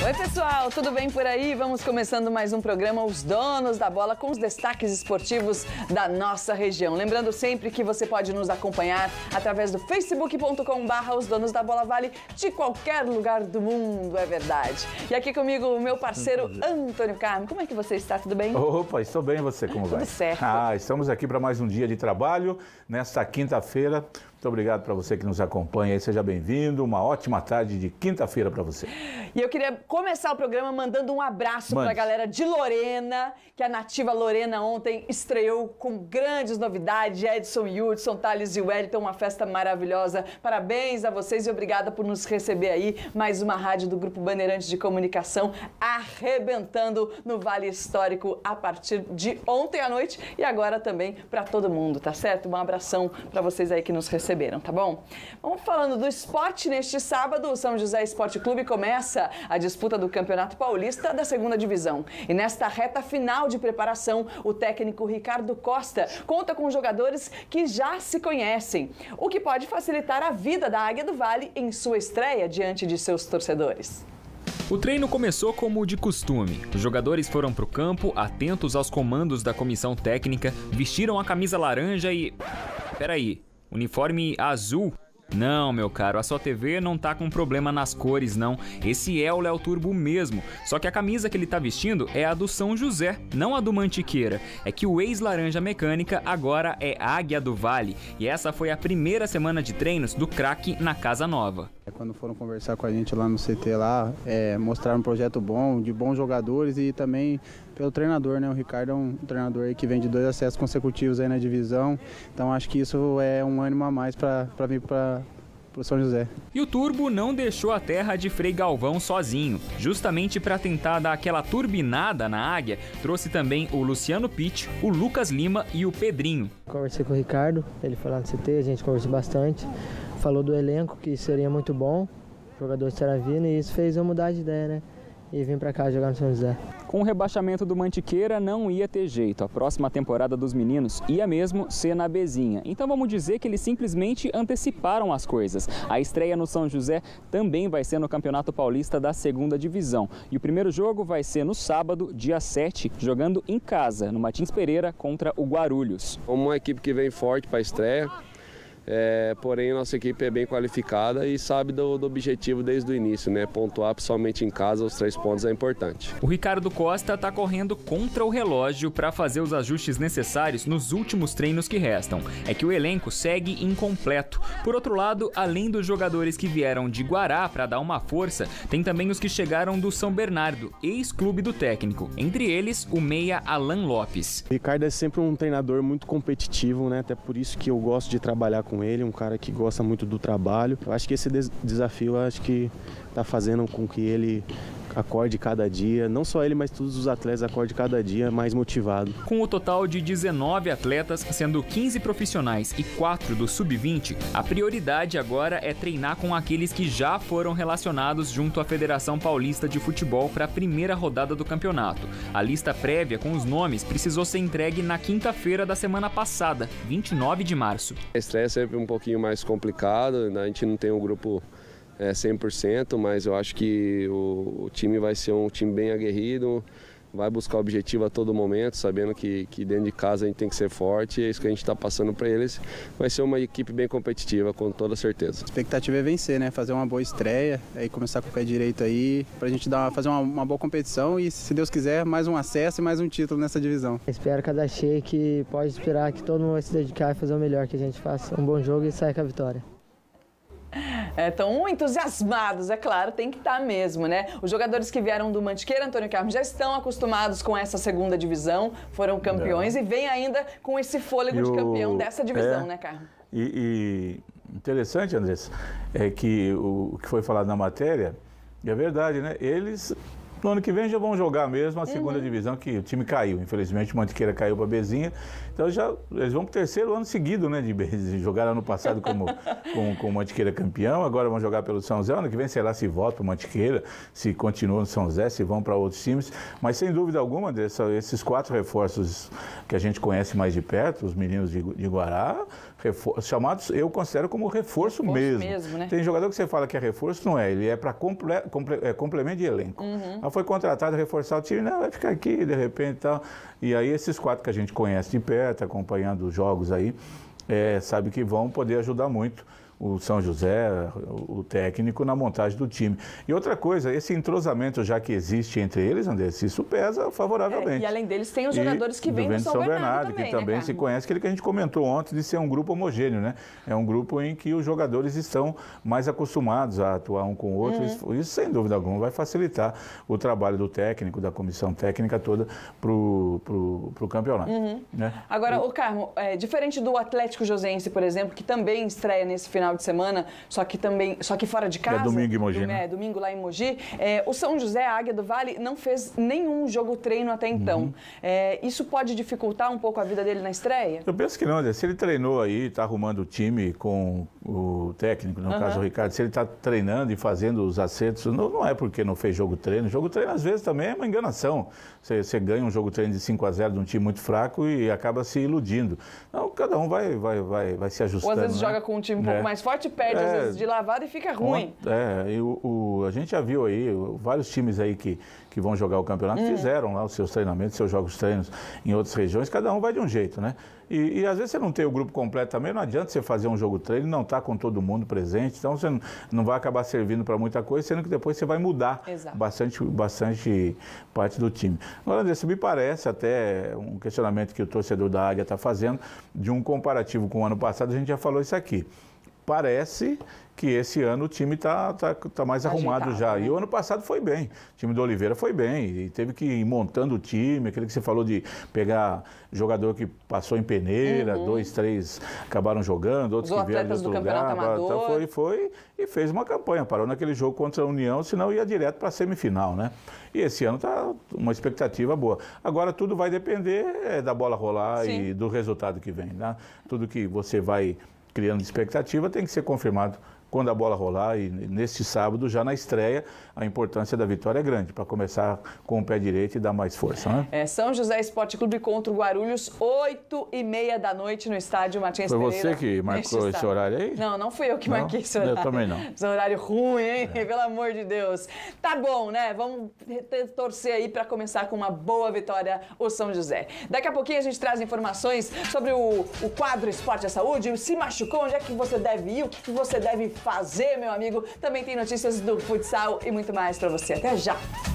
Oi pessoal, tudo bem por aí? Vamos começando mais um programa Os Donos da Bola com os destaques esportivos da nossa região. Lembrando sempre que você pode nos acompanhar através do facebook.com/, Os Donos da Bola Vale, de qualquer lugar do mundo, é verdade. E aqui comigo o meu parceiro Antônio Carmo. Como é que você está? Tudo bem? Opa, estou bem, você como vai? Tudo certo. Estamos aqui para mais um dia de trabalho, nesta quinta-feira. Muito obrigado para você que nos acompanha aí, seja bem-vindo, uma ótima tarde de quinta-feira para você. E eu queria começar o programa mandando um abraço para a galera de Lorena, que a Nativa Lorena ontem estreou com grandes novidades, Edson e Hudson, Thales e Wellington, uma festa maravilhosa. Parabéns a vocês e obrigada por nos receber aí, mais uma rádio do Grupo Bandeirantes de Comunicação, arrebentando no Vale Histórico a partir de ontem à noite e agora também para todo mundo, tá certo? Um abração para vocês aí que nos receberam, tá bom? Vamos falando do esporte. Neste sábado, o São José Esporte Clube começa a disputa do Campeonato Paulista da Segunda Divisão. E nesta reta final de preparação, o técnico Ricardo Costa conta com jogadores que já se conhecem, o que pode facilitar a vida da Águia do Vale em sua estreia diante de seus torcedores. O treino começou como de costume. Os jogadores foram para o campo, atentos aos comandos da comissão técnica, vestiram a camisa laranja e... Peraí, uniforme azul? Não, meu caro, a sua TV não tá com problema nas cores, não. Esse é o Léo Turbo mesmo. Só que a camisa que ele tá vestindo é a do São José, não a do Mantiqueira. É que o ex-Laranja Mecânica agora é Águia do Vale. E essa foi a primeira semana de treinos do craque na Casa Nova. Quando foram conversar com a gente lá no CT, mostraram um projeto bom, de bons jogadores e também pelo treinador, né? O Ricardo é um treinador aí que vem de 2 acessos consecutivos aí na divisão, então acho que isso é um ânimo a mais para vir para o São José. E o Turbo não deixou a terra de Frei Galvão sozinho. Justamente para tentar dar aquela turbinada na Águia, trouxe também o Luciano Pitt, o Lucas Lima e o Pedrinho. Conversei com o Ricardo, ele foi lá no CT, a gente conversou bastante, falou do elenco que seria muito bom, o jogador estará vindo e isso fez eu mudar de ideia, né? E vim para cá jogar no São José. Com o rebaixamento do Mantiqueira não ia ter jeito. A próxima temporada dos meninos ia mesmo ser na Bezinha. Então vamos dizer que eles simplesmente anteciparam as coisas. A estreia no São José também vai ser no Campeonato Paulista da Segunda Divisão. E o primeiro jogo vai ser no sábado, dia 7, jogando em casa, no Martins Pereira contra o Guarulhos. Como uma equipe que vem forte para a estreia, porém nossa equipe é bem qualificada e sabe do objetivo desde o início, né? Pontuar principalmente em casa, os 3 pontos é importante. O Ricardo Costa está correndo contra o relógio para fazer os ajustes necessários nos últimos treinos que restam. É que o elenco segue incompleto. Por outro lado, além dos jogadores que vieram de Guará para dar uma força, tem também os que chegaram do São Bernardo, ex-clube do técnico. Entre eles, o meia Alan Lopes. O Ricardo é sempre um treinador muito competitivo, né? Até por isso que eu gosto de trabalhar com ele, um cara que gosta muito do trabalho. Eu acho que esse desafio que está fazendo com que ele acorde cada dia, não só ele, mas todos os atletas acordem cada dia mais motivado. Com o total de 19 atletas, sendo 15 profissionais e 4 do Sub-20, a prioridade agora é treinar com aqueles que já foram relacionados junto à Federação Paulista de Futebol para a primeira rodada do campeonato. A lista prévia com os nomes precisou ser entregue na quinta-feira da semana passada, 29 de março. A estreia é sempre um pouquinho mais complicado, a gente não tem um grupo 100%, mas eu acho que o time vai ser um time bem aguerrido, vai buscar o objetivo a todo momento, sabendo que dentro de casa a gente tem que ser forte, e é isso que a gente está passando para eles. Vai ser uma equipe bem competitiva, com toda certeza. A expectativa é vencer, né? Fazer uma boa estreia, aí começar com o pé direito aí, para a gente fazer uma boa competição e, se Deus quiser, mais um acesso e mais um título nessa divisão. Espero cada cheio que pode esperar que todo mundo vai se dedicar e fazer o melhor, que a gente faça um bom jogo e saia com a vitória. Estão entusiasmados, é claro, tem que estar mesmo, né? Os jogadores que vieram do Mantiqueira, Antônio Carmo, já estão acostumados com essa segunda divisão, foram campeões e vem ainda com esse fôlego de campeão dessa divisão, né, Carmo? E interessante, Andressa, é que o que foi falado na matéria, é verdade, né? Eles... No ano que vem já vão jogar mesmo a segunda divisão, que o time caiu. Infelizmente, o Mantiqueira caiu para a Bezinha. Então eles vão para o 3º ano seguido, né? De jogar ano passado com o Mantiqueira campeão, agora vão jogar pelo São José. Ano que vem, sei lá, se volta para o Mantiqueira, se continua no São José, se vão para outros times. Mas sem dúvida alguma, Andressa, esses 4 reforços que a gente conhece mais de perto, os meninos de Guará, chamados, eu considero como reforço mesmo. Né? Tem jogador que você fala que é reforço, não é, ele é para complemento de elenco. Mas foi contratado a reforçar o time, não, vai ficar aqui de repente e tal. E aí esses 4 que a gente conhece de perto, acompanhando os jogos aí, sabe que vão poder ajudar muito o São José, o técnico, na montagem do time. E outra coisa, esse entrosamento já que existe entre eles, André, isso pesa favoravelmente. E além deles, tem os jogadores que vêm do São Bernardo também, que também se conhece, aquele que a gente comentou ontem, de ser um grupo homogêneo, né? É um grupo em que os jogadores estão mais acostumados a atuar um com o outro. Isso, sem dúvida alguma, vai facilitar o trabalho do técnico, da comissão técnica toda para o campeonato. Né? Agora, ô Carmo, diferente do Atlético Joseense, por exemplo, que também estreia nesse final de semana, só que fora de casa. É domingo em Mogi, né? Domingo lá em Mogi. O São José, a Águia do Vale, não fez nenhum jogo treino até então. Isso pode dificultar um pouco a vida dele na estreia? Eu penso que não, André. Se ele treinou aí, está arrumando o time com o técnico, no caso o Ricardo, se ele está treinando e fazendo os acertos, não é porque não fez jogo treino. Jogo treino, às vezes, também é uma enganação. Você ganha um jogo treino de 5-0 de um time muito fraco e acaba se iludindo. Então, cada um vai se ajustando. Ou às vezes joga com um time um pouco mais forte, perde às vezes de lavada e fica ruim. A gente já viu aí vários times aí que vão jogar o campeonato, fizeram lá os seus treinamentos, seus jogos treinos em outras regiões, cada um vai de um jeito, né? E às vezes você não tem o grupo completo também, não adianta você fazer um jogo treino e não estar com todo mundo presente, então você não vai acabar servindo para muita coisa, sendo que depois você vai mudar bastante parte do time. Agora, André, isso me parece até um questionamento que o torcedor da Águia está fazendo, de um comparativo com o ano passado, a gente já falou isso aqui. Parece que esse ano o time está mais arrumado já. Né? E o ano passado foi bem. O time do Oliveira foi bem. E teve que ir montando o time, aquele que você falou de pegar jogador que passou em peneira, 2, 3 acabaram jogando, outros que vieram de outro lugar. Então foi e fez uma campanha. Parou naquele jogo contra a União, senão ia direto para a semifinal, né? E esse ano está uma expectativa boa. Agora tudo vai depender da bola rolar e do resultado que vem, né? Tudo que você vai criando expectativa tem que ser confirmado quando a bola rolar, e neste sábado, já na estreia, a importância da vitória é grande, para começar com o pé direito e dar mais força, né? São José Esporte Clube contra o Guarulhos, 8h30 da noite no estádio Martins Pereira. Foi você que marcou esse horário aí? Não fui eu que marquei esse horário. Eu também não. Esse horário ruim, hein? Pelo amor de Deus. Tá bom, né? Vamos torcer aí para começar com uma boa vitória o São José. Daqui a pouquinho a gente traz informações sobre o quadro Esporte e Saúde, se machucou, onde é que você deve ir, o que você deve fazer, meu amigo. Também tem notícias do futsal e muito mais para você. Até já!